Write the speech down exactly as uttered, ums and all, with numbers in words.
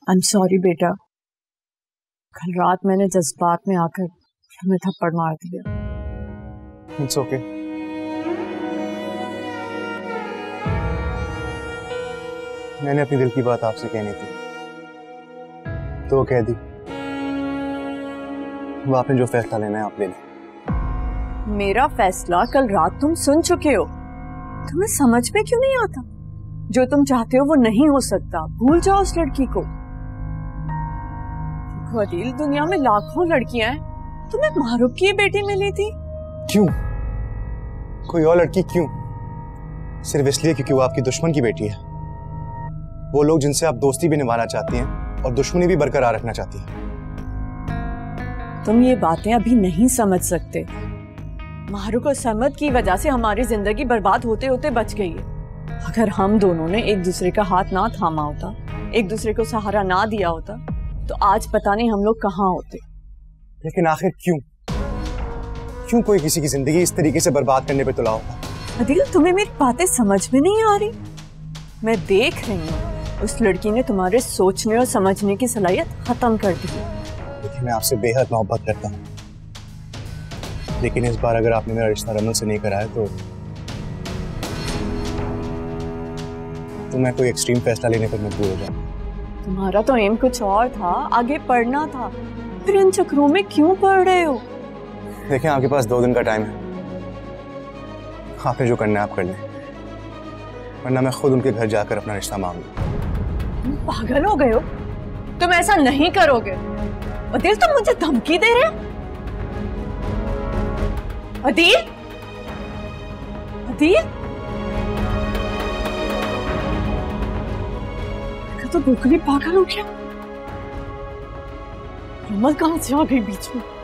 I am sorry बेटा, कल रात मैंने जज्बात में आकर हमें थप्पड़ मार दिया। It's okay. मैंने अपनी दिल की बात आपसे कहनी थी तो वो कह दी। वो आपने जो फैसला लेना है आप ले लें। मेरा फैसला कल रात तुम सुन चुके हो, तुम्हें समझ में क्यों नहीं आता? जो तुम चाहते हो वो नहीं हो सकता, भूल जाओ उस लड़की को। अदील, दुनिया में लाखों लड़कियां हैं, तुम्हें मारूफ की बेटी मिली थी। क्यों? कोई और लड़की क्यों? सिर्फ इसलिए क्योंकि वो आपकी दुश्मन की बेटी है। वो लोग जिनसे आप दोस्ती भी निभाना चाहती हैं और दुश्मनी भी बरकरार रखना चाहती हैं। तुम ये बातें अभी नहीं समझ सकते। मारूफ और समद की वजह से हमारी जिंदगी बर्बाद होते होते बच गई है। अगर हम दोनों ने एक दूसरे का हाथ ना थामा होता, एक दूसरे को सहारा ना दिया होता, तो आज पता नहीं हम लोग कहाँ होते। लेकिन आखिर क्यों क्यों कोई किसी की जिंदगी इस तरीके से बर्बाद करने पे तुला होगा? अदिल, तुम्हें मेरी बातें समझ में नहीं आ रही? मैं देख रही हूँ उस लड़की ने तुम्हारे सोचने और समझने की सलाहियत खत्म कर दी। देखिए, मैं आपसे बेहद मोहब्बत करता हूँ, लेकिन इस बार अगर आपने मेरा रिश्ता रमल से नहीं कराया तो तो मैं कोई एक्सट्रीम फैसला लेने पर मजबूर हो जाऊंगा। तुम्हारा तो एम कुछ और था, आगे पढ़ना था, फिर इन चक्रों में क्यों पढ़ रहे हो? देखिए, आपके पास दो दिन का टाइम है, आपने जो करना है आप कर लें, वरना मैं खुद उनके घर जाकर अपना रिश्ता मांग लूं। तुम पागल हो गए हो? तुम ऐसा नहीं करोगे। अदील, तुम मुझे धमकी दे रहे हो? अदील, अदील, तो बिल्कुल ही पागल हो गया। रमल कहां से आ गई बीच में?